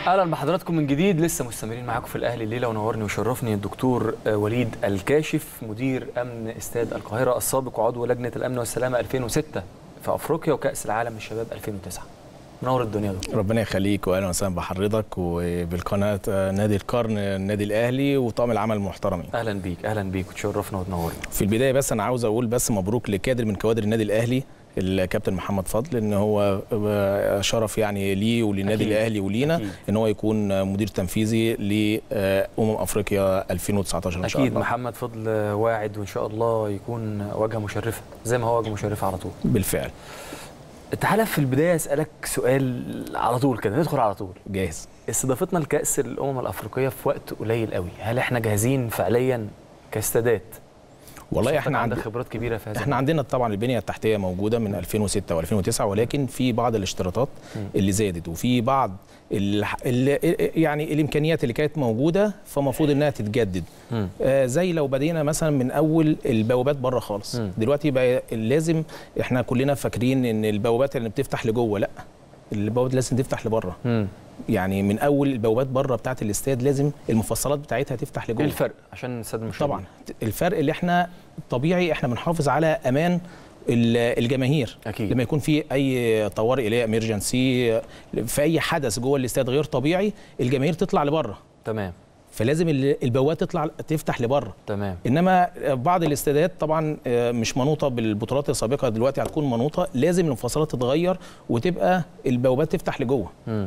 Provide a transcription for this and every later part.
اهلا بحضراتكم من جديد. لسه مستمرين معاكم في الاهلي الليله، ونورني وشرفني الدكتور وليد الكاشف، مدير امن استاد القاهره السابق وعضو لجنه الامن والسلامه 2006 في افريقيا وكاس العالم للشباب 2009. منور الدنيا دكتور. ربنا يخليك، واهلا وسهلا بحضرتك وبالقناه نادي القرن النادي الاهلي وطاقم العمل المحترمين. اهلا بيك اهلا بيك وتشرفنا وتنورنا. في البدايه بس انا عاوز اقول بس مبروك لكادر من كوادر النادي الاهلي الكابتن محمد فضل، ان هو شرف يعني ليه وللنادي الاهلي ولينا ان هو يكون مدير تنفيذي افريقيا 2019 ان شاء الله. اكيد محمد فضل واعد وان شاء الله يكون واجهه مشرفه زي ما هو واجهه مشرفه على طول. بالفعل. تعالى في البدايه اسالك سؤال على طول كده، ندخل على طول. جاهز. استضافتنا لكاس الامم الافريقيه في وقت قليل قوي، هل احنا جاهزين فعليا كاستادات؟ والله احنا عندنا خبرات كبيره في هذا. احنا عندنا طبعا البنيه التحتيه موجوده من 2006 و2009، ولكن في بعض الاشتراطات اللي زادت، وفي بعض يعني الامكانيات اللي كانت موجوده فمفروض انها تتجدد. زي لو بدينا مثلا من اول البوابات بره خالص. دلوقتي بقى لازم، احنا كلنا فاكرين ان البوابات اللي بتفتح لجوه، لا، البوابات لازم تفتح لبره. يعني من اول البوابات بره بتاعه الاستاد لازم المفصلات بتاعتها تفتح لجوه. ايه الفرق عشان الاستاد مش طبعا الفرق اللي احنا طبيعي احنا بنحافظ على امان الجماهير. أكيد. لما يكون في اي طوارئ اللي هي امرجنسي في اي حدث جوه الاستاد غير طبيعي، الجماهير تطلع لبره. تمام. فلازم البوابات تفتح لبره. تمام. انما بعض الاستادات طبعا مش منوطه بالبطولات السابقه، دلوقتي هتكون منوطه، لازم المفصلات تتغير وتبقى البوابات تفتح لجوه.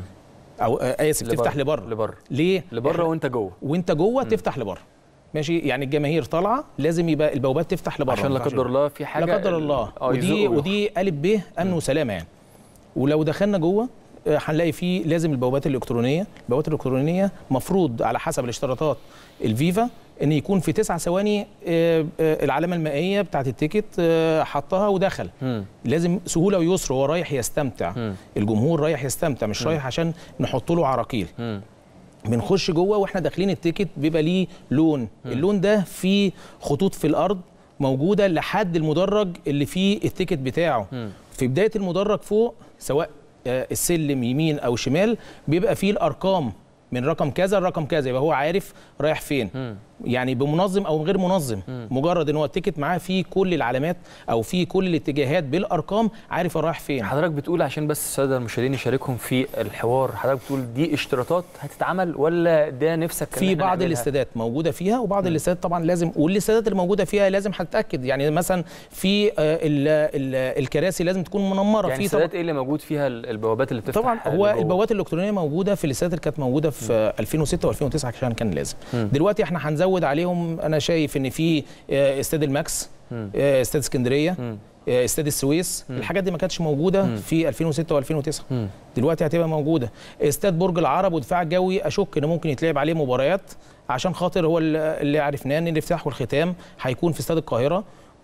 او اسف تفتح لبره. ليه؟ لبره وانت جوه تفتح لبره. ماشي، يعني الجماهير طالعه لازم يبقى البوابات تفتح لبره عشان لا قدر الله في حاجه، لا قدر الله. ودي الف ب امن وسلامه يعني. ولو دخلنا جوه هنلاقي فيه لازم البوابات الالكترونيه مفروض على حسب الاشتراطات الفيفا ان يكون في 9 ثواني العلامه المائيه بتاعت التيكت حطها ودخل. لازم سهوله ويسر، هو رايح يستمتع. الجمهور رايح يستمتع، مش رايح عشان نحط له عراقيل. بنخش جوه واحنا داخلين التيكت بيبقى ليه لون. اللون ده فيه خطوط في الارض موجوده لحد المدرج اللي فيه التيكت بتاعه. في بدايه المدرج فوق سواء السلم يمين او شمال بيبقى فيه الارقام من رقم كذا لرقم كذا، يبقى هو عارف رايح فين. يعني بمنظم او غير منظم، مجرد ان هو التيكت معاه فيه كل العلامات او فيه كل الاتجاهات بالارقام، عارف رايح فين. حضرتك بتقول عشان بس الساده المشاهدين يشاركهم في الحوار، حضرتك بتقول دي اشتراطات هتتعمل ولا ده نفسك في بعض الاستادات موجوده فيها، وبعض الاستادات طبعا لازم، والاستادات اللي موجوده فيها لازم هتتاكد. يعني مثلا في الكراسي لازم تكون منمره. يعني في الاستادات ايه اللي موجود فيها البوابات اللي بتفتح؟ طبعا هو البوابات الالكترونيه موجوده في الاستادات اللي كانت موجوده في 2006 و2009 عشان كان لازم. دلوقتي احنا هنزود عليهم. انا شايف ان في استاد الماكس، استاد اسكندريه، استاد السويس. الحاجات دي ما كانتش موجوده في 2006 و2009، دلوقتي هتبقى موجوده. استاد برج العرب والدفاع الجوي اشك ان ممكن يتلعب عليه مباريات، عشان خاطر هو اللي عرفناه ان الافتتاح والختام هيكون في استاد القاهره.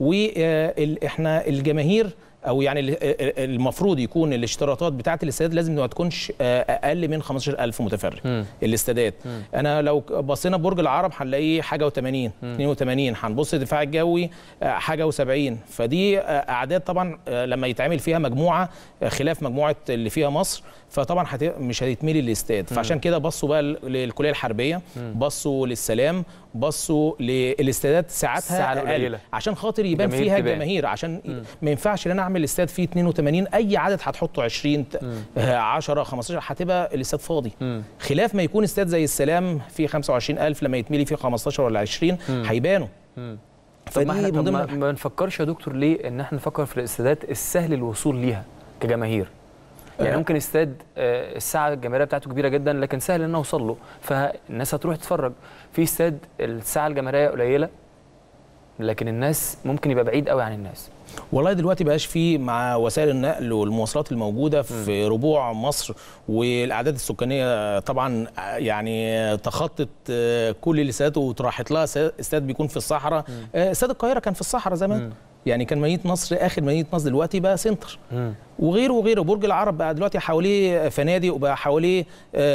واحنا الجماهير او يعني المفروض يكون الاشتراطات بتاعه الاستاد لازم ما تكونش اقل من 15,000 متفرج. الاستادات انا لو بصينا برج العرب هنلاقيه حاجه و80 82، هنبص الدفاع الجوي حاجه و70. فدي اعداد طبعا لما يتعمل فيها مجموعه خلاف مجموعه اللي فيها مصر، فطبعا مش هيتملي الاستاد. فعشان كده بصوا بقى للكليه الحربيه، بصوا للسلام، بصوا للاستادات ساعتها اقل عشان خاطر يبان فيها الجماهير. عشان ما ينفعش ان انا اعمل استاد فيه 82 اي عدد هتحطه 20 10 15 هتبقى الاستاد فاضي. خلاف ما يكون استاد زي السلام فيه 25,000 لما يتملي فيه 15 ولا 20 هيبانوا. طب ما نفكرش يا دكتور ليه ان احنا نفكر في الاستادات السهل الوصول ليها كجماهير؟ يعني ممكن استاد الساعه الجماهيريه بتاعته كبيره جدا لكن سهل ان اوصل له، فالناس هتروح تتفرج. في استاد الساعه الجماهيريه قليله لكن الناس ممكن يبقى بعيد قوي عن الناس. والله دلوقتي بقاش فيه مع وسائل النقل والمواصلات الموجوده في ربوع مصر، والاعداد السكانيه طبعا يعني تخطت كل الاستادات وتراحت لها. استاد بيكون في الصحراء، استاد القاهره كان في الصحراء زمان. يعني كان مدينه نصر اخر مدينه نصر، دلوقتي بقى سنتر وغيره. برج العرب بقى دلوقتي حواليه فنادق وبقى حواليه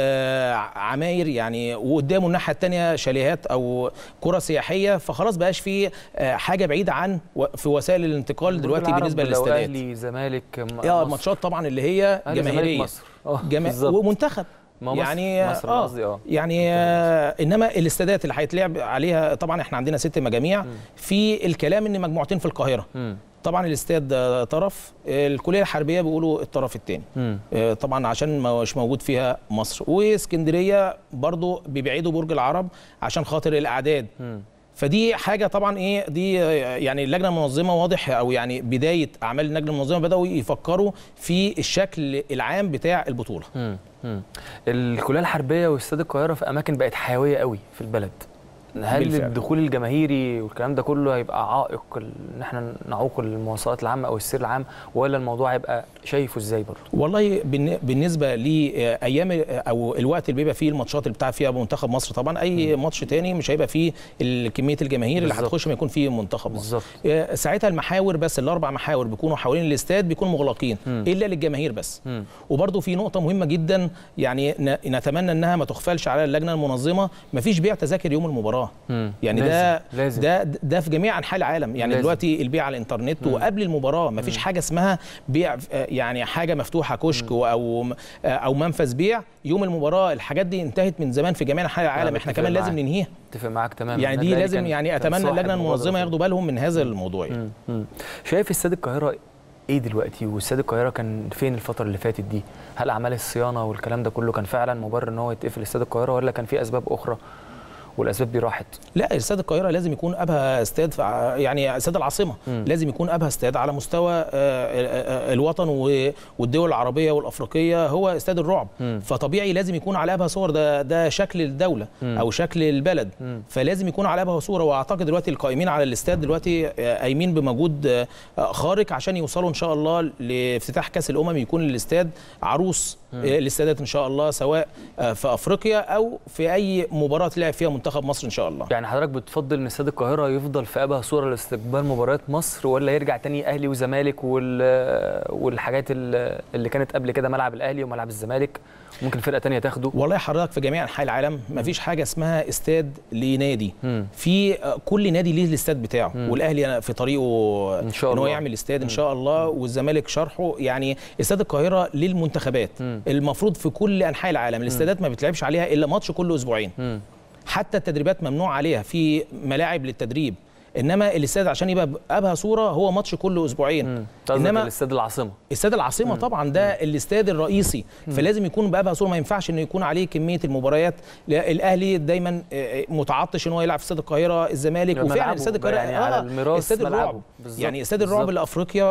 عماير يعني، وقدامه الناحيه الثانيه شاليهات او قرى سياحيه. فخلاص بقاش فيه حاجه بعيده عن في وسائل الانتقال دلوقتي بالنسبه للاستادات. اهلي زمالك ماتشات طبعا اللي هي جماهيريه مصر ومنتخب يعني مصر قصدي يعني انما الاستادات اللي هيتلعب عليها طبعا احنا عندنا 6 مجاميع. في الكلام ان مجموعتين في القاهره. طبعا الاستاد طرف، الكليه الحربيه بيقولوا الطرف الثاني طبعا عشان مش موجود فيها مصر، واسكندريه برضو بيبعدوا برج العرب عشان خاطر الاعداد. فدي حاجه طبعا ايه دي يعني اللجنه المنظمه واضح، او يعني بدايه اعمال اللجنه المنظمه بداوا يفكروا في الشكل العام بتاع البطوله. الكليه الحربيه واستاد القاهره في اماكن بقت حيويه قوي في البلد. هل بالفعل الدخول الجماهيري والكلام ده كله هيبقى عائق ان احنا نعوق المواصلات العامه او السير العام، ولا الموضوع هيبقى شايفه ازاي برضه؟ والله بالنسبه لايام او الوقت اللي بيبقى فيه الماتشات اللي بتاع فيها منتخب مصر، طبعا اي ماتش تاني مش هيبقى فيه كميه الجماهير اللي هتخش ما يكون فيه منتخب مصر. ساعتها المحاور بس ال4 محاور بيكونوا حوالين الاستاد بيكونوا مغلقين الا للجماهير بس. وبرضه في نقطه مهمه جدا يعني نتمنى انها ما تغفلش على اللجنه المنظمه، ما فيش بيع تذاكر يوم المباراه. يعني لازم. ده في جميع انحاء العالم. يعني لازم. دلوقتي البيع على الانترنت وقبل المباراه ما فيش حاجه اسمها بيع يعني حاجه مفتوحه كشك او منفذ بيع يوم المباراه. الحاجات دي انتهت من زمان في جميع انحاء العالم، احنا كمان لازم ننهيها. اتفق معاك تماما. يعني دي لازم يعني اتمنى اللجنه المنظمه ياخدوا بالهم من هذا الموضوع. شايف استاد القاهره ايه دلوقتي، واستاد القاهره كان فين الفتره اللي فاتت دي؟ هل اعمال الصيانه والكلام ده كله كان فعلا مبرر ان هو يتقفل استاد القاهره، ولا كان في اسباب اخرى والاسباب دي راحت؟ لا، استاد القاهره لازم يكون ابهى استاد، يعني استاد العاصمه لازم يكون ابهى استاد على مستوى الوطن والدول العربيه والافريقيه، هو استاد الرعب. فطبيعي لازم يكون على ابهى صور، ده شكل الدوله او شكل البلد. فلازم يكون على ابهى صوره. واعتقد دلوقتي القائمين على الاستاد دلوقتي قايمين بمجهود خارق عشان يوصلوا ان شاء الله لافتتاح كاس الامم، يكون الاستاد عروس الاستادات ان شاء الله، سواء في افريقيا او في اي مباراه تلعب فيها منتخب مصر ان شاء الله. يعني حضرتك بتفضل ان استاد القاهره يفضل في ابهى صوره لاستقبال مباريات مصر، ولا يرجع تاني اهلي وزمالك والحاجات اللي كانت قبل كده، ملعب الاهلي وملعب الزمالك ممكن فرقه تانية تاخده؟ والله حضرتك في جميع انحاء العالم مفيش حاجه اسمها استاد لنادي. في كل نادي ليه الاستاد بتاعه. والاهلي في طريقه ان شاء الله ان هو يعمل استاد ان شاء الله، والزمالك شرحه. يعني استاد القاهره للمنتخبات. المفروض في كل انحاء العالم الاستادات ما بتلعبش عليها الا ماتش كل اسبوعين. حتى التدريبات ممنوع عليها، في ملاعب للتدريب. انما الاستاد عشان يبقى ابهى صوره هو ماتش كل اسبوعين. انما الاستاد العاصمه، استاد العاصمه طبعا ده الاستاد الرئيسي. فلازم يكون بابهى صوره، ما ينفعش انه يكون عليه كميه المباريات. الاهلي دايما متعطش ان هو يلعب في استاد القاهره، الزمالك وفعلا استاد القاهره يعني على الميراث استاد الرعب. يعني استاد الرعب لافريقيا.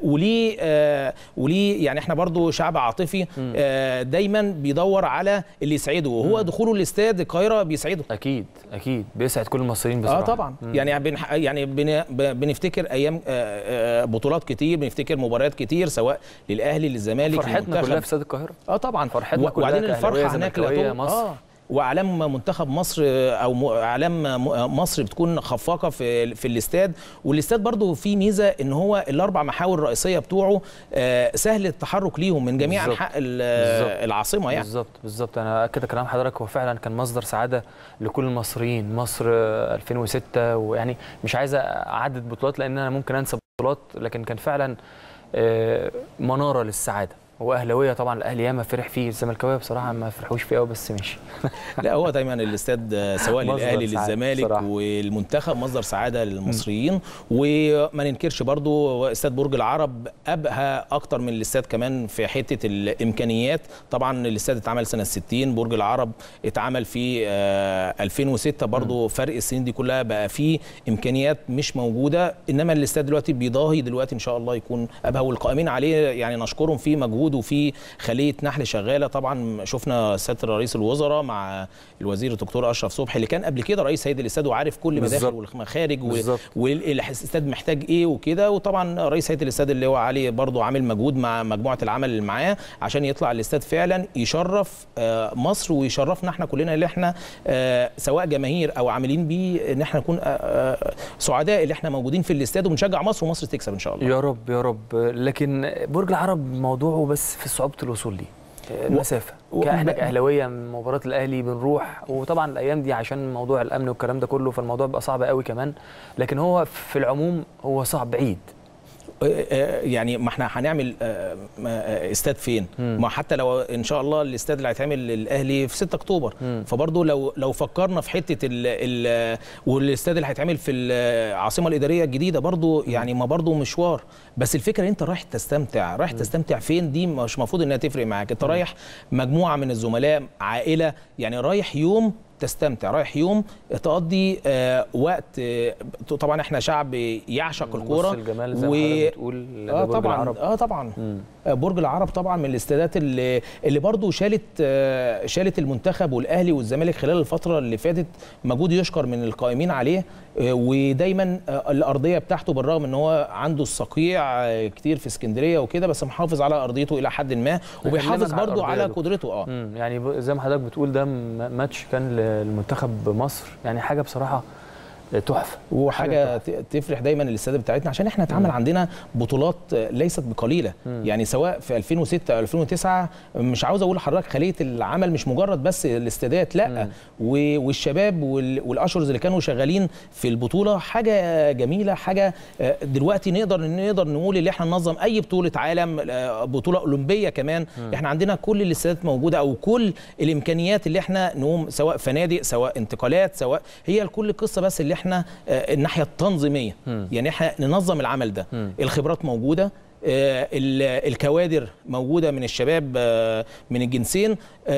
وليه يعني احنا برضو شعب عاطفي دايما بيدور على اللي يسعده، وهو دخوله الاستاد القاهره بيسعده. اكيد بيسعد كل المصريين بصراحه. طبعا. يعني بنفتكر ايام بطولات كتير، بنفتكر مباريات كتير سواء للاهلي للزمالك. فرحتنا كلها في استاد القاهره. طبعا فرحتنا كلها. وبعدين الفرحه هناك مصر. واعلام منتخب مصر او اعلام مصر بتكون خفاقه في الاستاد. والاستاد برضو فيه ميزه ان هو ال4 محاور الرئيسيه بتوعه سهل التحرك ليهم من جميع انحاء العاصمه. يعني بالظبط انا اكد كلام حضرتك. هو فعلا كان مصدر سعاده لكل المصريين. مصر 2006، ويعني مش عايز اعدد بطولات لان انا ممكن انسى بطولات، لكن كان فعلا مناره للسعاده. هو اهلاويه طبعا، الاهلي ياما فرح فيه، الزملكاويه بصراحه ما فرحوش فيه قوي، بس ماشي. لا، هو دايما الاستاد سواء للاهلي للزمالك والمنتخب مصدر سعاده للمصريين. وما ننكرش برضو استاد برج العرب ابهى اكتر من الاستاد كمان في حته الامكانيات. طبعا الاستاد اتعمل سنه 60، برج العرب اتعمل في 2006 برضو. فرق السنين دي كلها بقى فيه امكانيات مش موجوده. انما الاستاد دلوقتي بيضاهي دلوقتي ان شاء الله يكون ابهى، والقائمين عليه يعني نشكرهم فيه مجهود، وفي خليه نحل شغاله. طبعا شفنا سياده رئيس الوزراء مع الوزير الدكتور اشرف صبحي اللي كان قبل كده رئيس هيئه الاستاد وعارف كل مداخل والمخارج والاستاد محتاج ايه وكده. وطبعا رئيس هيئه الاستاد اللي هو علي برضو عامل مجهود مع مجموعه العمل اللي معاه عشان يطلع الاستاد فعلا يشرف مصر ويشرفنا احنا كلنا، اللي احنا سواء جماهير او عاملين بيه، ان احنا نكون سعداء اللي احنا موجودين في الاستاد وبنشجع مصر ومصر تكسب ان شاء الله. يا رب يا رب. لكن برج العرب موضوعه بس في صعوبه الوصول ليه، المسافه. احنا كاهلاويه من مباراه الاهلي بنروح، وطبعا الايام دي عشان موضوع الامن والكلام ده كله، فالموضوع بيبقى صعب قوي كمان. لكن هو في العموم هو صعب بعيد. يعني ما احنا هنعمل استاد فين؟ ما حتى لو ان شاء الله الاستاد اللي هيتعمل للاهلي في 6 اكتوبر، فبرضه لو فكرنا في حته والاستاد اللي هيتعمل في العاصمه الاداريه الجديده برضه يعني ما برضه مشوار. بس الفكره انت رايح تستمتع فين؟ دي مش المفروض انها تفرق معاك. انت رايح مجموعه من الزملاء، عائله، يعني رايح يوم تستمتع، رايح يوم تقضي وقت. طبعا احنا شعب يعشق الكوره الجمال زي ما حضرتك بتقول. برج العرب. طبعا برج العرب طبعا من الاستادات اللي برضو شالت المنتخب والاهلي والزمالك خلال الفتره اللي فاتت مجهود يشكر من القائمين عليه. ودايما الارضيه بتاعته بالرغم ان هو عنده الصقيع كتير في اسكندريه وكده، بس محافظ على ارضيته الى حد ما، وبيحافظ برضو على قدرته. يعني زي ما حضرتك بتقول ده ماتش كان للمنتخب مصر، يعني حاجه بصراحه تحفه وحاجه تفرح دايما الاستاد بتاعتنا، عشان احنا اتعمل عندنا بطولات ليست بقليله. يعني سواء في 2006 او 2009 مش عاوز اقول لحضرتك خليه العمل مش مجرد بس الاستادات، لا والشباب والاشرز اللي كانوا شغالين في البطوله حاجه جميله. حاجه دلوقتي نقدر نقول اللي احنا ننظم اي بطوله عالم، بطوله اولمبيه كمان. احنا عندنا كل الاستادات موجوده، او كل الامكانيات اللي احنا نقوم، سواء فنادق سواء انتقالات سواء هي كل القصه، بس اللي احنا الناحيه التنظيميه يعني احنا ننظم العمل ده. الخبرات موجوده، الكوادر موجوده من الشباب من الجنسين.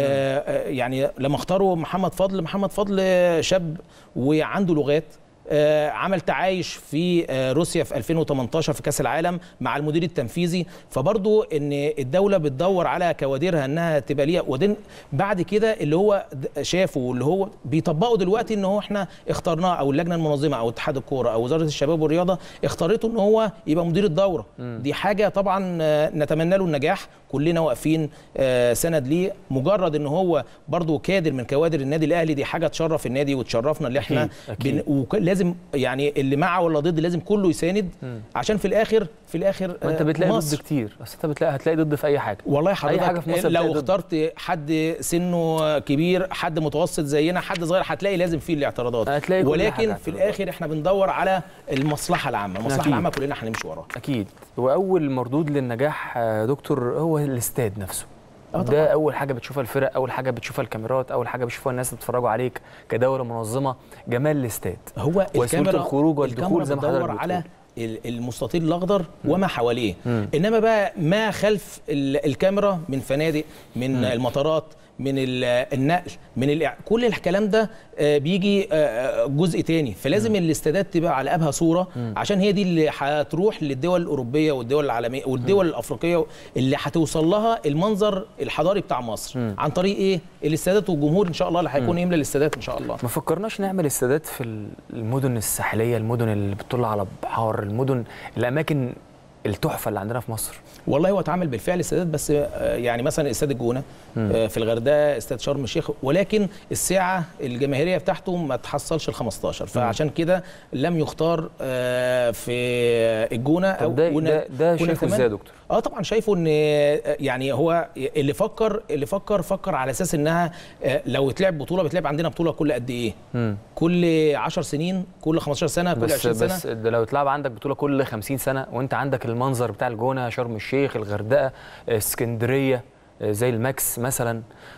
يعني لما اختاروا محمد فضل شاب وعنده لغات، عمل تعايش في روسيا في 2018 في كاس العالم مع المدير التنفيذي. فبرضو ان الدوله بتدور على كوادرها انها تبقى ليها، ودين بعد كده اللي هو شافه واللي هو بيطبقه دلوقتي ان هو احنا اخترناه، او اللجنه المنظمه او اتحاد الكوره او وزاره الشباب والرياضه اختارته ان هو يبقى مدير الدوره. دي حاجه طبعا نتمنى له النجاح، كلنا واقفين سند ليه. مجرد ان هو برضو كادر من كوادر النادي الاهلي، دي حاجه تشرف النادي وتشرفنا اللي احنا لازم يعني اللي معه ولا ضد لازم كله يساند، عشان في الاخر انت بتلاقي ضد كتير، بس انت هتلاقي ضد في اي حاجه. والله حضرتك أي حاجة في مصر لو اخترت حد سنه كبير، حد متوسط زينا، حد صغير، هتلاقي لازم فيه الاعتراضات، ولكن في الاخر احنا بندور على المصلحه العامه. المصلحه العامه كلنا هنمشي وراها اكيد. واول مردود للنجاح دكتور هو الاستاد نفسه. ده اول حاجه بتشوفها الفرق، اول حاجه بتشوفها الكاميرات، اول حاجه بتشوفها الناس اللي بتتفرجوا عليك كدوله منظمه. جمال الاستاد هو الكاميرا، الخروج والدخول زي ما حضرتك بتقول على المستطيل الاخضر وما حواليه. انما بقى ما خلف الكاميرا من فنادق، من المطارات، من النقل، من كل الكلام ده بيجي جزء تاني. فلازم الاستادات تبقى على ابهى صوره، عشان هي دي اللي هتروح للدول الاوروبيه والدول العالميه والدول الافريقيه اللي هتوصل لها المنظر الحضاري بتاع مصر. عن طريق ايه؟ الاستادات والجمهور ان شاء الله اللي هيكون يملى الاستادات ان شاء الله. ما فكرناش نعمل استادات في المدن الساحليه، المدن اللي بتطل على بحار، المدن الاماكن التحفه اللي عندنا في مصر؟ والله هو اتعمل بالفعل استادات، بس يعني مثلا استاد الجونه في الغردقه، استاد شرم الشيخ، ولكن السعه الجماهيريه بتاعته ما تحصلش ال 15، فعشان كده لم يختار في الجونه. او ده شايفه ازاي يا دكتور؟ طبعا شايفه ان يعني هو اللي فكر على اساس انها لو اتلعب بطوله بتلعب عندنا بطوله كل قد ايه؟ كل 10 سنين، كل 15 سنه، كل 20 سنه. بس ده لو اتلعب عندك بطوله كل 50 سنه وانت عندك المنظر بتاع الجونه، شرم الشيخ، الغردقه، اسكندريه زي الماكس مثلا،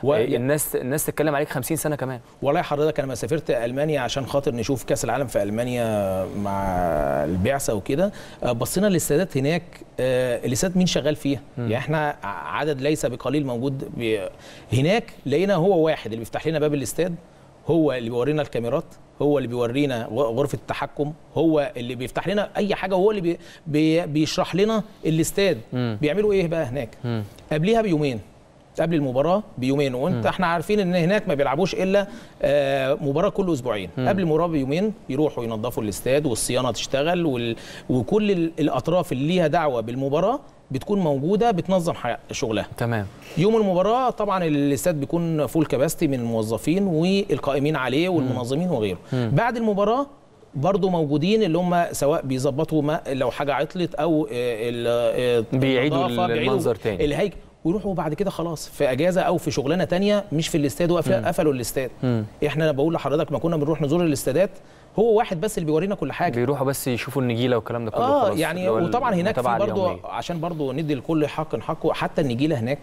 الناس تتكلم عليك 50 سنه كمان. والله حضرتك انا ما سافرت المانيا عشان خاطر نشوف كاس العالم في المانيا مع البعثه وكده، بصينا الاستادات هناك، الاستاد مين شغال فيها؟ يعني احنا عدد ليس بقليل موجود هناك. لقينا هو واحد اللي بيفتح لنا باب الاستاد، هو اللي بيورينا الكاميرات، هو اللي بيورينا غرفه التحكم، هو اللي بيفتح لنا اي حاجه، وهو اللي بيشرح لنا الاستاد بيعملوا ايه بقى هناك. قبليها بيومين، قبل المباراه بيومين، وانت احنا عارفين ان هناك ما بيلعبوش الا مباراه كل اسبوعين. قبل المباراه بيومين يروحوا ينظفوا الاستاد والصيانه تشتغل، وكل الاطراف اللي ليها دعوه بالمباراه بتكون موجوده بتنظم شغلها. تمام. يوم المباراه طبعا الاستاد بيكون فول كاباستي من الموظفين والقائمين عليه والمنظمين وغيره. بعد المباراه برضو موجودين اللي هم سواء بيظبطوا لو حاجه عطلت او بيعيدوا المنظر تاني، الهيكل، ويروحوا بعد كده خلاص في اجازه او في شغلانه تانية مش في الاستاد، قفلوا الاستاد. احنا بقول لحضرتك ما كنا بنروح نزور الاستادات هو واحد بس اللي بيورينا كل حاجه، بيروحوا بس يشوفوا النجيله والكلام ده كله خلاص. يعني وطبعا هناك في برضه عشان برضه ندي لكل حق حقه، حتى النجيله هناك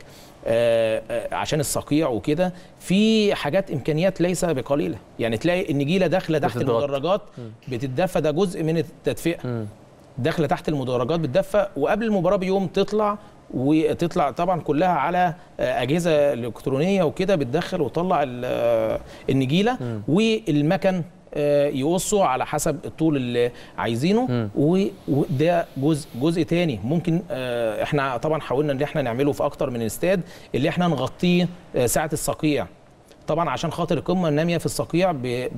عشان الصقيع وكده في حاجات امكانيات ليس بقليله، يعني تلاقي النجيله داخله تحت المدرجات بتتدفى، ده جزء من التدفئه، داخله تحت المدرجات بتدفى، وقبل المباراه بيوم تطلع طبعا كلها على اجهزه الكترونيه وكده، بتدخل وتطلع النجيله والمكن يقصوا على حسب الطول اللي عايزينه. وده جزء تاني ممكن احنا طبعا حاولنا ان احنا نعمله في اكتر من استاد، اللي احنا نغطيه ساعه الصقيع، طبعا عشان خاطر القمه الناميه في الصقيع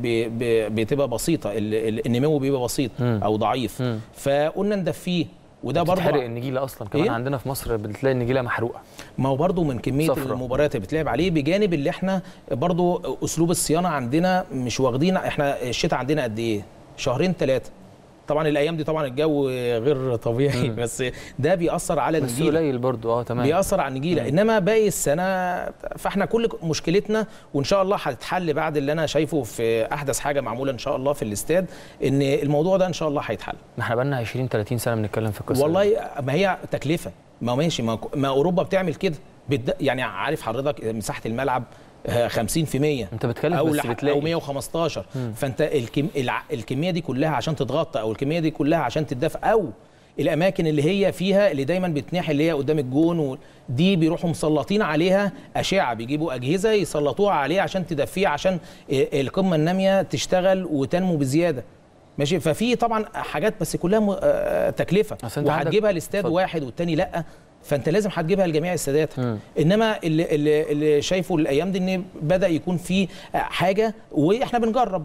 بتبقى بسيطه، النمو بيبقى بسيط او ضعيف، فقلنا ندفيه. وده برضه بتتحرق النجيله اصلا كمان عندنا في مصر، بتلاقي النجيله محروقه. ما هو برضه من كميه المباريات اللي بتلعب عليه، بجانب اللي احنا برضه اسلوب الصيانه عندنا مش واخدين. احنا الشتاء عندنا قد ايه؟ شهرين 3. طبعا الايام دي طبعا الجو غير طبيعي، بس ده بيأثر على النجيله، بس قليل برضه تمام، بيأثر على النجيله. انما باقي السنه فاحنا كل مشكلتنا، وان شاء الله هتتحل بعد اللي انا شايفه في احدث حاجه معموله ان شاء الله في الاستاد، ان الموضوع ده ان شاء الله هيتحل. ما احنا بقالنا 20 30 سنه بنتكلم في القصه والله. ما هي تكلفه، ما ماشي، ما اوروبا بتعمل كده، يعني عارف حضرتك مساحه الملعب 50%، انت بتكلم او بس بتلاقي او 115. فانت الكميه دي كلها عشان تتغطى، او الكميه دي كلها عشان تدفى، او الاماكن اللي هي فيها اللي دايما بتناحي اللي هي قدام الجون دي بيروحوا مسلطين عليها اشعه، بيجيبوا اجهزه يسلطوها عليها عشان تدفيها، عشان القمه الناميه تشتغل وتنمو بزياده. ماشي. ففي طبعا حاجات بس كلها تكلفه، وهتجيبها لاستاد واحد والتاني لا، فانت لازم هتجيبها لجميع السادات. انما اللي شايفه الايام دي ان بدا يكون في حاجه، واحنا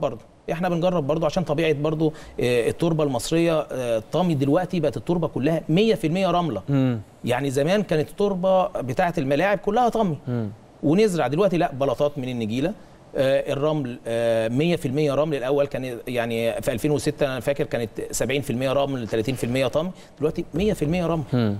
بنجرب برضه عشان طبيعه برضه التربه المصريه. طامي دلوقتي بقت التربه كلها 100% رمله. يعني زمان كانت التربه بتاعه الملاعب كلها طامي ونزرع، دلوقتي لا، بلاطات من النجيله. الرمل 100% رمل. الاول كان يعني في 2006 انا فاكر كانت 70% رمل 30% طمي، دلوقتي 100% رمل.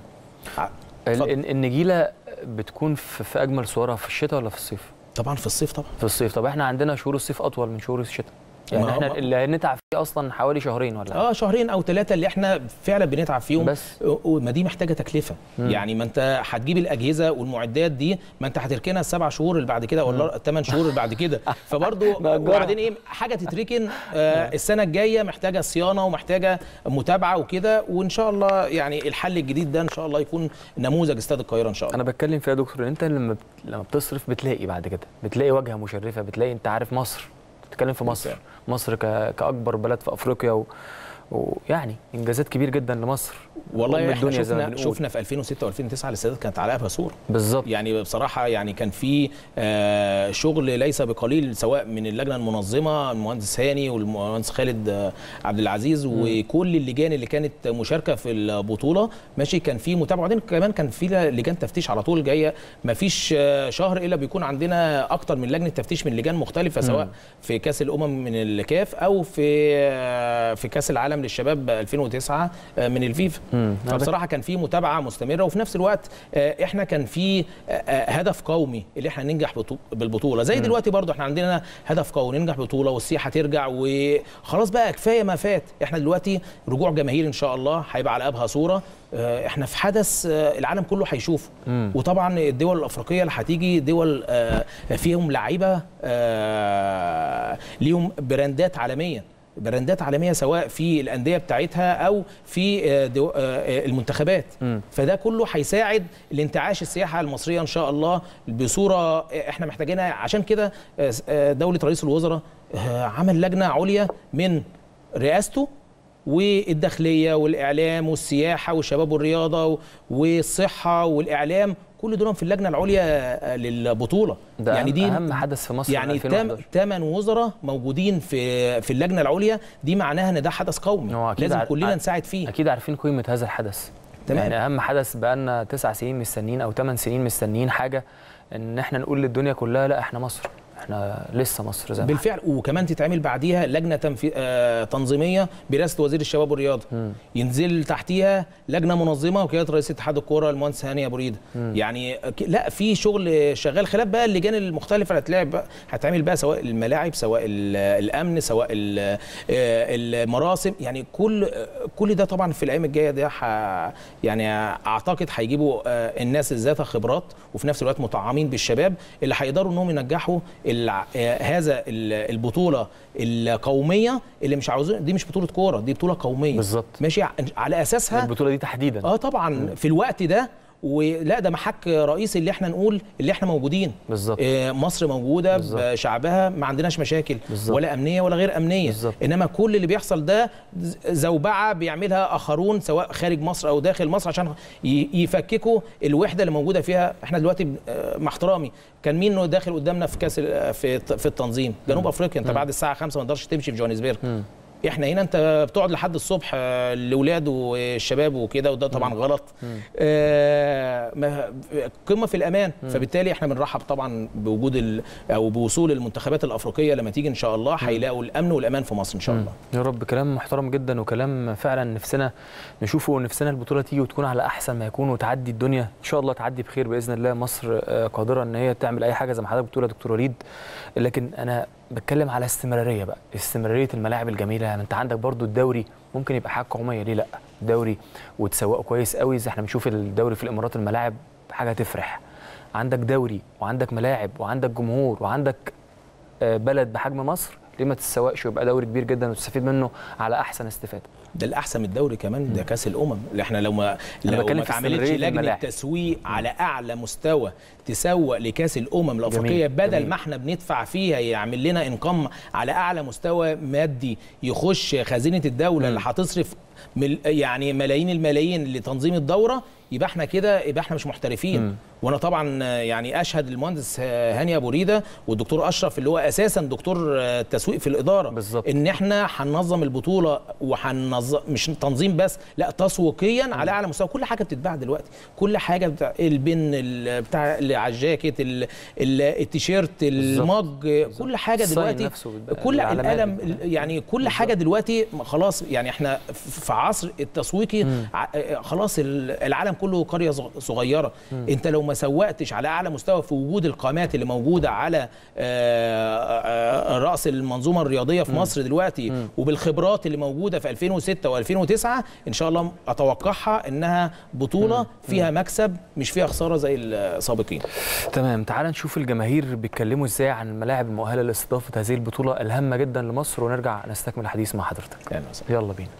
النجيله بتكون في اجمل صورها في الشتاء ولا في الصيف؟ طبعا في الصيف. طبعا في الصيف. طب احنا عندنا شهور الصيف اطول من شهور الشتاء، يعني احنا اللي هنتعب فيه اصلا حوالي شهرين ولا شهرين او 3 اللي احنا فعلا بنتعب فيهم بس. وما دي محتاجه تكلفه. يعني ما انت هتجيب الاجهزه والمعدات دي، ما انت هتركنها ال7 شهور اللي بعد كده ولا 8 شهور اللي بعد كده، فبرضه وبعدين ايه حاجه تتركن السنه الجايه محتاجه صيانه ومحتاجه متابعه وكده. وان شاء الله يعني الحل الجديد ده ان شاء الله يكون نموذج استاد القاهره ان شاء الله. انا بتكلم فيها يا دكتور، انت لما بتصرف بتلاقي بعد كده بتلاقي واجهه مشرفه، بتلاقي انت عارف مصر، بتتكلم في مصر كأكبر بلد في أفريقيا ويعني إنجازات كبير جدا لمصر. والله احنا شفنا في 2006 و2009 الاستادات كانت على أبها صورة بالظبط. يعني بصراحة يعني كان في شغل ليس بقليل، سواء من اللجنة المنظمة المهندس هاني والمهندس خالد عبد العزيز وكل اللجان اللي كانت مشاركة في البطولة. ماشي. كان في متابعة، وبعدين كمان كان في لجان تفتيش على طول جاية، ما فيش شهر إلا بيكون عندنا أكتر من لجنة تفتيش من لجان مختلفة، سواء في كأس الأمم من الكاف أو في كأس العالم للشباب 2009 من الفيفا. فبصراحه كان في متابعه مستمره، وفي نفس الوقت احنا كان في هدف قومي اللي احنا ننجح بالبطوله. زي دلوقتي برضو احنا عندنا هدف قومي ننجح ببطوله والسياحه ترجع، وخلاص بقى كفايه ما فات. احنا دلوقتي رجوع جماهير ان شاء الله هيبقى على ابها صوره، احنا في حدث العالم كله هيشوفه. وطبعا الدول الافريقيه اللي هتيجي دول فيهم لعيبه ليهم براندات عالميه، سواء في الانديه بتاعتها او في المنتخبات. فده كله هيساعد لانتعاش السياحه المصريه ان شاء الله بصوره احنا محتاجينها. عشان كده دوله رئيس الوزراء عمل لجنه عليا من رئاسته والداخليه والاعلام والسياحه والشباب والرياضه والصحه والاعلام، كل دول في اللجنه العليا للبطوله. ده يعني دي اهم حدث في مصر، يعني 8 وزراء موجودين في اللجنه العليا، دي معناها ان ده حدث قومي لازم كلنا نساعد فيه. اكيد عارفين قيمه هذا الحدث. تمام. يعني اهم حدث بقالنا 9 سنين مستنيين او 8 سنين مستنيين حاجه، ان احنا نقول للدنيا كلها لا احنا مصر، احنا لسه مصر زي ما بالفعل. وكمان تتعمل بعديها لجنه تنظيميه برئاسه وزير الشباب والرياضه، ينزل تحتيها لجنه منظمه وكاله رئيس اتحاد الكوره المهندس هاني ابو ريده. يعني لا، في شغل شغال، خلاف بقى اللجان المختلفه اللي هتعمل بقى، سواء الملاعب، سواء الامن، سواء المراسم. يعني كل ده طبعا في الايام الجايه ده يعني اعتقد هيجيبوا الناس ذات خبرات، وفي نفس الوقت مطعمين بالشباب اللي هيقدروا انهم ينجحوا هذا البطوله القوميه اللي مش عاوزين. دي مش بطوله كوره، دي بطوله قوميه بالظبط، ماشي على اساسها البطوله دي تحديدا. طبعا في الوقت ده، ولا ده محك رئيسي اللي احنا نقول اللي احنا موجودين بالظبط. مصر موجوده بالزبط. بشعبها، ما عندناش مشاكل بالزبط. ولا امنيه ولا غير امنيه بالزبط. انما كل اللي بيحصل ده زوبعه بيعملها اخرون سواء خارج مصر او داخل مصر عشان يفككوا الوحده اللي موجوده فيها. احنا دلوقتي مع احترامي، كان مين داخل قدامنا في كاس في التنظيم؟ جنوب افريقيا. انت بعد الساعه 5 ما تقدرش تمشي في جوهانسبرج. احنا هنا انت بتقعد لحد الصبح الاولاد والشباب وكده، وده طبعا غلط. قمه في الامان. فبالتالي احنا بنرحب طبعا بوجود او بوصول المنتخبات الافريقيه لما تيجي ان شاء الله، هيلاقوا الامن والامان في مصر ان شاء الله. يا رب. كلام محترم جدا، وكلام فعلا نفسنا نشوفه، ونفسنا البطوله تيجي وتكون على احسن ما يكون، وتعدي الدنيا ان شاء الله، تعدي بخير باذن الله. مصر قادره ان هي تعمل اي حاجه زي ما حضرتك بتقول يا دكتور وليد. لكن انا بتكلم على استمراريه بقى، استمراريه الملاعب الجميله. يعني انت عندك برضو الدوري ممكن يبقى حاجه قوميه، ليه لا؟ الدوري وتسوقه كويس قوي زي احنا بنشوف الدوري في الامارات، الملاعب حاجه تفرح. عندك دوري وعندك ملاعب وعندك جمهور وعندك بلد بحجم مصر، ليه ما تتسوقش ويبقى دوري كبير جدا وتستفيد منه على احسن استفاده؟ ده الاحسن من الدوري كمان، ده كاس الامم اللي احنا لو ما اتعملتش لجنه تسويق على اعلى مستوى تسوق لكاس الامم الافريقيه، بدل ما احنا بندفع فيها يعمل لنا انقام على اعلى مستوى مادي يخش خزينه الدوله اللي هتصرف يعني ملايين الملايين لتنظيم الدوره، يبقى احنا كده، يبقى احنا مش محترفين. وانا طبعا يعني اشهد المهندس هاني ابو ريده والدكتور اشرف اللي هو اساسا دكتور تسويق في الاداره بالزبط. ان احنا هننظم البطوله، وهننظم مش تنظيم بس، لا تسويقيا على اعلى مستوى. كل حاجه بتتباع دلوقتي، كل حاجه بتاع البن بتاع اللي على الجاكيت، التيشيرت، المج، كل حاجه دلوقتي، كل القلم، يعني كل حاجه دلوقتي خلاص. يعني احنا في عصر التسويقي خلاص، العالم كله قريه صغيره. انت لو ما سوقتش على اعلى مستوى في وجود القامات اللي موجوده على راس المنظومه الرياضيه في مصر دلوقتي، وبالخبرات اللي موجوده في 2006 و2009، ان شاء الله اتوقعها انها بطوله فيها مكسب مش فيها خساره زي السابقين. تمام. تعال نشوف الجماهير بيتكلموا ازاي عن الملاعب المؤهله لاستضافه هذه البطوله الهامه جدا لمصر، ونرجع نستكمل الحديث مع حضرتك. يلا بينا.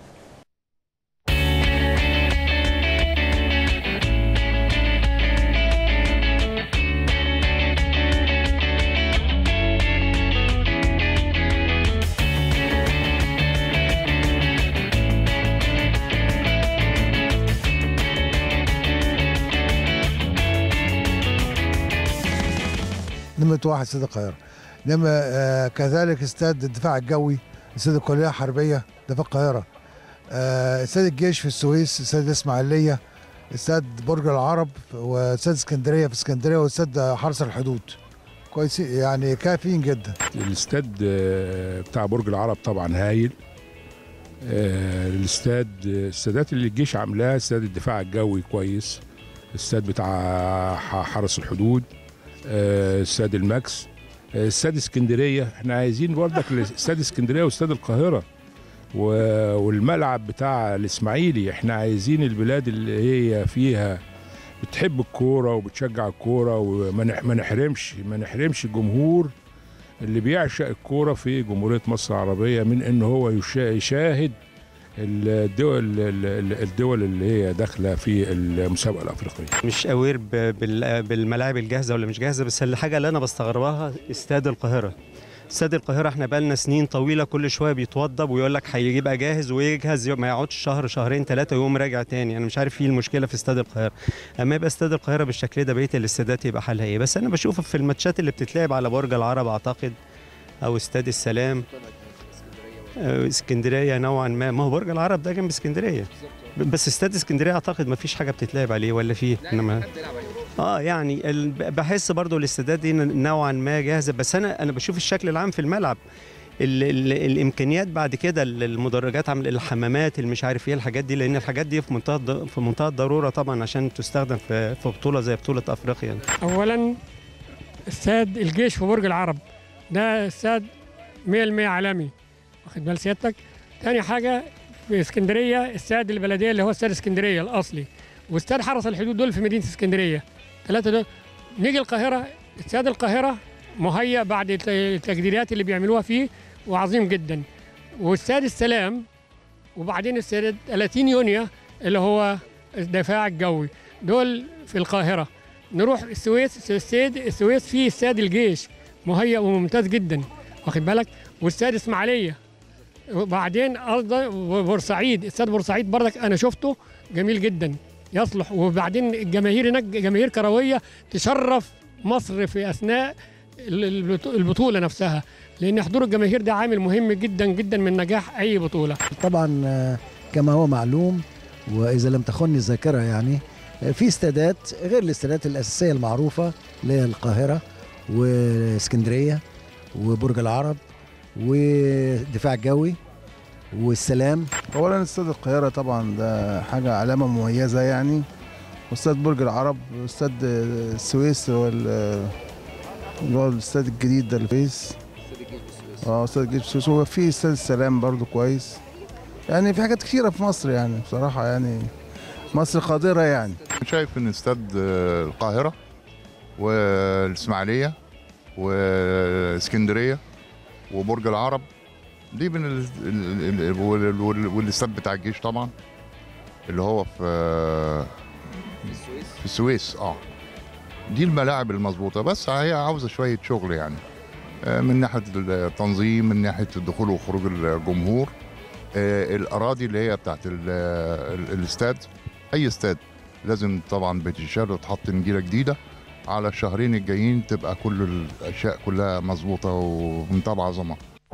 نمرة 1 استاد القاهرة، كذلك استاد الدفاع الجوي، استاد الكلية الحربية ده في القاهرة، استاد الجيش في السويس، استاد الإسماعيلية، استاد برج العرب، واستاد اسكندرية في اسكندرية، واستاد حرس الحدود. كويس يعني، كافيين جدا. الاستاد بتاع برج العرب طبعا هايل. استادات اللي الجيش عاملاها، استاد الدفاع الجوي كويس، استاد بتاع حرس الحدود، استاد الماكس، استاد اسكندريه. احنا عايزين برضك استاد اسكندريه واستاد القاهره والملعب بتاع الاسماعيلي. احنا عايزين البلاد اللي هي فيها بتحب الكوره وبتشجع الكوره، وما نحرمش الجمهور اللي بيعشق الكوره في جمهوريه مصر العربيه من ان هو يشاهد الدول اللي هي داخله في المسابقه الافريقيه. مش اوير بالملاعب الجاهزه ولا مش جاهزه، بس الحاجه اللي انا بستغربها استاد القاهره. استاد القاهره احنا بقالنا سنين طويله كل شويه بيتوضب ويقول لك هيبقى جاهز ويجهز، ما يقعدش شهر شهرين ثلاثه ويقوم راجع تاني. انا مش عارف ايه المشكله في استاد القاهره. اما يبقى استاد القاهره بالشكل ده بقيه الاستادات يبقى حالها ايه؟ بس انا بشوف في الماتشات اللي بتتلعب على برج العرب اعتقد، او استاد السلام، اسكندريه نوعا ما هو برج العرب ده جنب اسكندريه، بس استاد اسكندريه اعتقد ما فيش حاجه بتتلعب عليه ولا فيه. انما يعني بحس برضو الاستادات دي نوعا ما جاهزه، بس انا بشوف الشكل العام في الملعب، الامكانيات بعد كده، المدرجات، عامل الحمامات، مش عارف ايه الحاجات دي، لان الحاجات دي في منتهى الضروره طبعا عشان تستخدم في بطوله زي بطوله افريقيا. اولا استاد الجيش في برج العرب ده استاد 100% عالمي، واخد بال سيادتك. ثاني حاجه في اسكندريه استاد البلديه اللي هو استاد اسكندريه الاصلي، واستاد حرس الحدود دول في مدينه اسكندريه، ثلاثه دول. نيجي القاهره، استاد القاهره مهيأ بعد التجديدات اللي بيعملوها فيه وعظيم جدا، واستاد السلام، وبعدين استاد 30 يونيو اللي هو الدفاع الجوي، دول في القاهره. نروح السويس، السويس فيه استاد الجيش مهيأ وممتاز جدا، واخد بالك، واستاد اسماعيليه، وبعدين ايضا بورسعيد، استاد بورسعيد برضك انا شفته جميل جدا يصلح. وبعدين الجماهير هناك جماهير كرويه تشرف مصر في اثناء البطوله نفسها، لان حضور الجماهير ده عامل مهم جدا جدا من نجاح اي بطوله. طبعا كما هو معلوم، واذا لم تخني الذاكره يعني، في استادات غير الاستادات الاساسيه المعروفه اللي هي القاهره واسكندريه وبرج العرب والدفاع الجوي والسلام. اولا استاد القاهره طبعا ده حاجه علامه مميزه يعني، واستاد برج العرب، واستاد السويس اللي هو الاستاد الجديد ده الفيس، استاد الجيش بالسويس، هو في استاد السلام برضو كويس. يعني في حاجات كثيره في مصر يعني بصراحه، يعني مصر قادره يعني. شايف ان استاد القاهره والاسماعيليه واسكندريه وبرج العرب دي من والاستاد بتاع الجيش طبعا اللي هو في السويس. دي الملاعب المظبوطه، بس هي عاوزه شويه شغل يعني، من ناحيه التنظيم، من ناحيه الدخول وخروج الجمهور، الاراضي اللي هي بتاعت الاستاد. اي استاد لازم طبعا بتشال وتحط نجيله جديده على الشهرين الجايين، تبقى كل الاشياء كلها مظبوطه ومنتهى عظمه.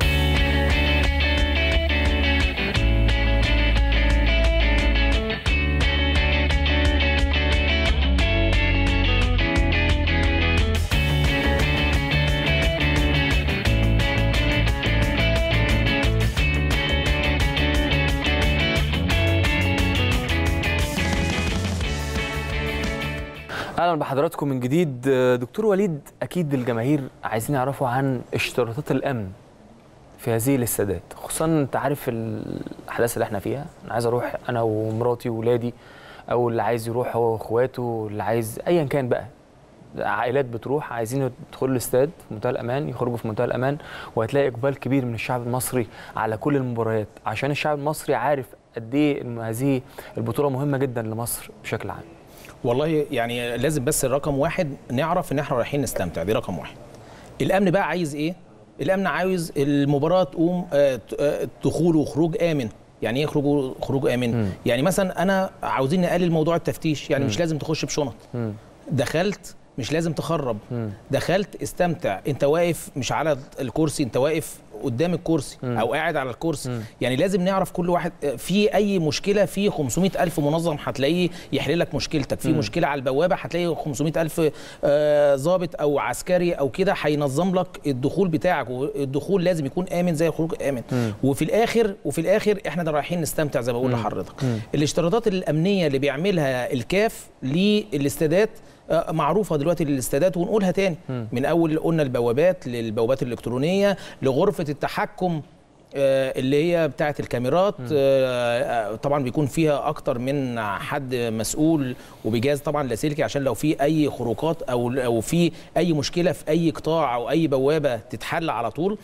اهلا بحضراتكم من جديد. دكتور وليد، اكيد الجماهير عايزين يعرفوا عن اشتراطات الامن في هذه الاستادات، خصوصا انت عارف الاحداث اللي احنا فيها. انا عايز اروح انا ومراتي وولادي، او اللي عايز يروح هو واخواته، اللي عايز ايا كان بقى، عائلات بتروح عايزين يدخلوا الاستاد في منتهى الامان، يخرجوا في منتهى الامان، وهتلاقي اقبال كبير من الشعب المصري على كل المباريات، عشان الشعب المصري عارف قد ايه ان هذه البطوله مهمه جدا لمصر بشكل عام. والله يعني لازم بس الرقم واحد نعرف ان احنا رايحين نستمتع، دي رقم واحد. الامن بقى عايز ايه؟ الامن عاوز المباراه تقوم دخول وخروج امن. يعني ايه خروج امن؟ يعني مثلا انا عاوزين نقلل موضوع التفتيش، يعني مش لازم تخش بشنط. دخلت مش لازم تخرب، دخلت استمتع، انت واقف مش على الكرسي، انت واقف قدام الكرسي او قاعد على الكرسي. يعني لازم نعرف كل واحد في اي مشكله، في 500,000 منظم هتلاقيه يحل لك مشكلتك، في مشكله على البوابه هتلاقي 500,000 ضابط او عسكري او كده هينظم لك الدخول بتاعك، والدخول لازم يكون امن زي الخروج امن. وفي الاخر احنا رايحين نستمتع زي ما بقول لحضرتك. الاشتراطات الامنيه اللي بيعملها الكاف للاستادات معروفه دلوقتي للاستادات، ونقولها تاني من اول قلنا البوابات، للبوابات الالكترونيه، لغرفه التحكم اللي هي بتاعه الكاميرات. طبعا بيكون فيها اكتر من حد مسؤول، وبجهاز طبعا لاسلكي عشان لو في اي خروقات او في اي مشكله في اي قطاع او اي بوابه تتحل على طول.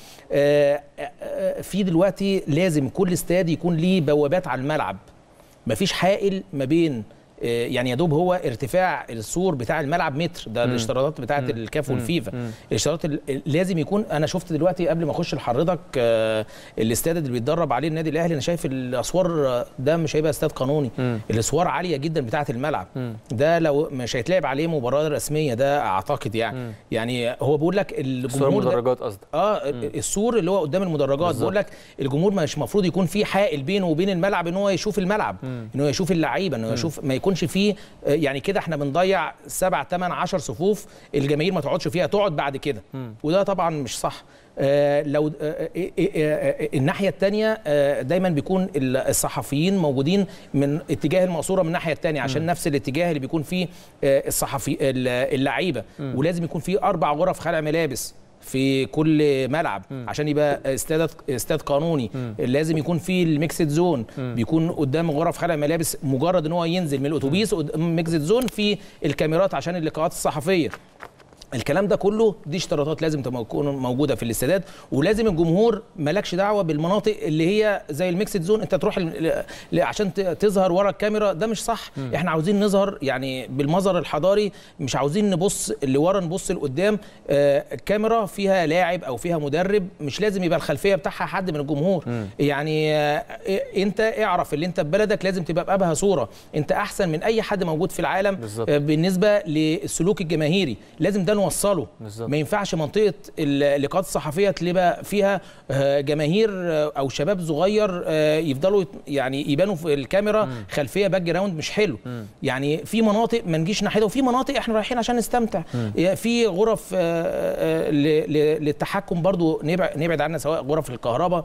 في دلوقتي لازم كل استاد يكون ليه بوابات على الملعب، مفيش حائل ما بين، يعني يا دوب هو ارتفاع السور بتاع الملعب متر، ده الاشتراطات بتاعه الكاف والفيفا. الاشتراطات لازم يكون، انا شفت دلوقتي قبل ما اخش لحضرتك الاستاد اللي بيتدرب عليه النادي الاهلي، انا شايف الاسوار ده مش هيبقى استاد قانوني، الاسوار عاليه جدا بتاعه الملعب، ده لو مش هيتلعب عليه مباراه رسميه ده اعتقد يعني هو بيقول لك الجمهور المدرجات قصدك السور اللي هو قدام المدرجات، بيقول لك الجمهور مش المفروض يكون في حائل بينه وبين الملعب ان هو يشوف الملعب، ان هو يشوف اللعيبه، ان هو يشوف، ما يكونش يكونش فيه يعني كده احنا بنضيع 7 8 10 صفوف الجماهير ما تقعدش فيها، تقعد بعد كده، وده طبعا مش صح. لو الناحيه الثانيه دايما بيكون الصحفيين موجودين من اتجاه المقصوره من الناحيه الثانيه، عشان نفس الاتجاه اللي بيكون فيه الصحفي اللعيبه، ولازم يكون فيه 4 غرف خلع ملابس في كل ملعب عشان يبقى استاد قانوني. لازم يكون في الميكسد زون، بيكون قدام غرف خلع ملابس، مجرد ان هو ينزل من الاتوبيس قدام ميكسد زون في الكاميرات عشان اللقاءات الصحفيه. الكلام ده كله دي اشتراطات لازم تكون موجوده في الاستادات، ولازم الجمهور مالكش دعوه بالمناطق اللي هي زي الميكسد زون، انت تروح عشان تظهر ورا الكاميرا، ده مش صح. احنا عاوزين نظهر يعني بالمظهر الحضاري، مش عاوزين نبص اللي ورا نبص لقدام. الكاميرا فيها لاعب او فيها مدرب، مش لازم يبقى الخلفيه بتاعها حد من الجمهور. يعني انت اعرف اللي انت في بلدك لازم تبقى بأبهى صوره، انت احسن من اي حد موجود في العالم بالنسبه للسلوك الجماهيري، لازم ده نوصله. ما ينفعش منطقه اللقاءات الصحفيه تبقى فيها جماهير او شباب صغير يفضلوا يعني يبانوا في الكاميرا خلفيه باك جراوند مش حلو. يعني في مناطق ما نجيش ناحيتها، وفي مناطق احنا رايحين عشان نستمتع. في غرف للتحكم برضو نبعد عنها، سواء غرف الكهرباء،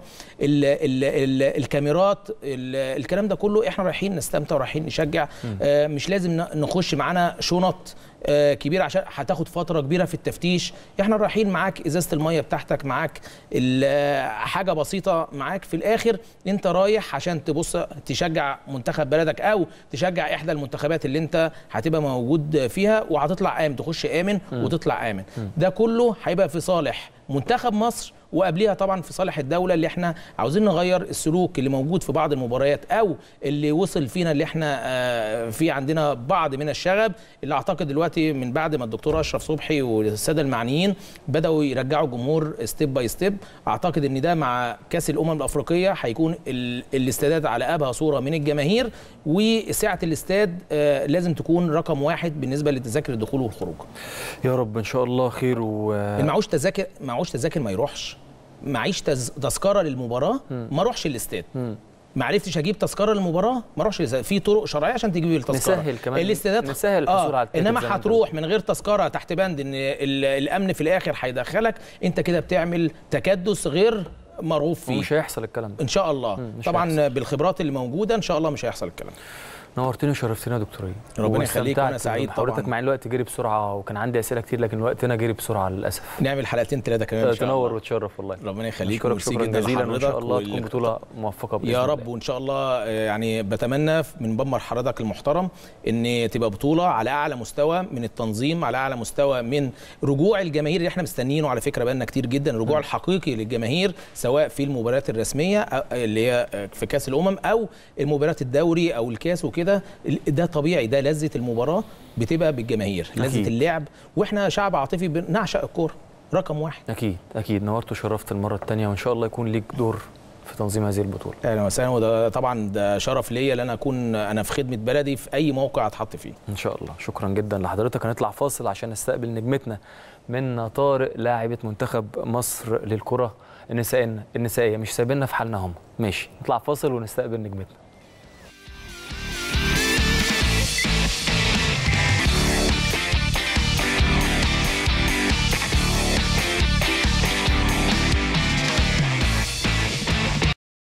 الكاميرات، الكلام ده كله احنا رايحين نستمتع ورايحين نشجع. مش لازم نخش معانا شنط كبيره عشان هتاخد فتره كبيره في التفتيش. احنا رايحين معاك ازازه الميه بتاعتك، معاك حاجه بسيطه معاك، في الاخر انت رايح عشان تبص تشجع منتخب بلدك او تشجع احدى المنتخبات اللي انت هتبقى موجود فيها، وهتطلع امن، تخش امن وتطلع امن. ده كله هيبقى في صالح منتخب مصر، وقبليها طبعا في صالح الدوله، اللي احنا عاوزين نغير السلوك اللي موجود في بعض المباريات او اللي وصل فينا، اللي احنا في عندنا بعض من الشغب، اللي اعتقد دلوقتي من بعد ما الدكتور اشرف صبحي والساده المعنيين بداوا يرجعوا الجمهور ستيب باي ستيب. اعتقد ان ده مع كاس الامم الافريقيه هيكون الاستادات على ابهى صوره من الجماهير، وسعه الاستاد لازم تكون رقم 1 بالنسبه لتذاكر الدخول والخروج. يا رب ان شاء الله خير. معوش تذاكر ما يروحش، معيش تذكره للمباراه ما اروحش الاستاد. ما عرفتش اجيب تذكره للمباراه ما اروحش الاستاد. في طرق شرعيه عشان تجيب التذكره. نسهل كمان الاستادات نسهل الحصول على التيكت. انما هتروح من غير تذكره تحت بند ان الامن في الاخر هيدخلك، انت كده بتعمل تكدس غير مرغوب فيه. ومش هيحصل الكلام ده ان شاء الله. طبعا بالخبرات اللي موجوده ان شاء الله مش هيحصل الكلام ده. نورتني وشرفتنا يا دكتور. ربنا يخليك، وانا سعيد طبعا. حضرتك مع الوقت جري بسرعه، وكان عندي اسئله كتير لكن وقتنا جري بسرعه للاسف. نعمل حلقتين 3 كمان ان شاء الله. تنور وتشرف والله. ربنا يخليك، شكرا جزيلا، وان شاء الله تكون بطوله موفقه باذن الله يا رب. وان شاء الله يعني بتمنى من بمر حضرتك المحترم ان تبقى بطوله على اعلى مستوى من التنظيم، على اعلى مستوى من رجوع الجماهير اللي احنا مستنيينه على فكره بقالنا كتير جدا، الرجوع الحقيقي للجماهير سواء في المباريات الرسميه اللي هي في كاس الامم او المباريات الدوري او الكاس وكده. ده طبيعي، ده لذة المباراة بتبقى بالجماهير، لذة اللعب، واحنا شعب عاطفي بنعشق الكورة رقم 1. اكيد نورت وشرفت المرة الثانية، وان شاء الله يكون ليك دور في تنظيم هذه البطولة. اهلا وسهلا، وده طبعا ده شرف ليا ان انا اكون انا في خدمة بلدي في اي موقع اتحط فيه ان شاء الله. شكرا جدا لحضرتك. هنطلع فاصل عشان نستقبل نجمتنا من طارق لاعبة منتخب مصر للكرة النسائية، مش سايبيننا في حالنا هم. ماشي، نطلع فاصل ونستقبل نجمتنا.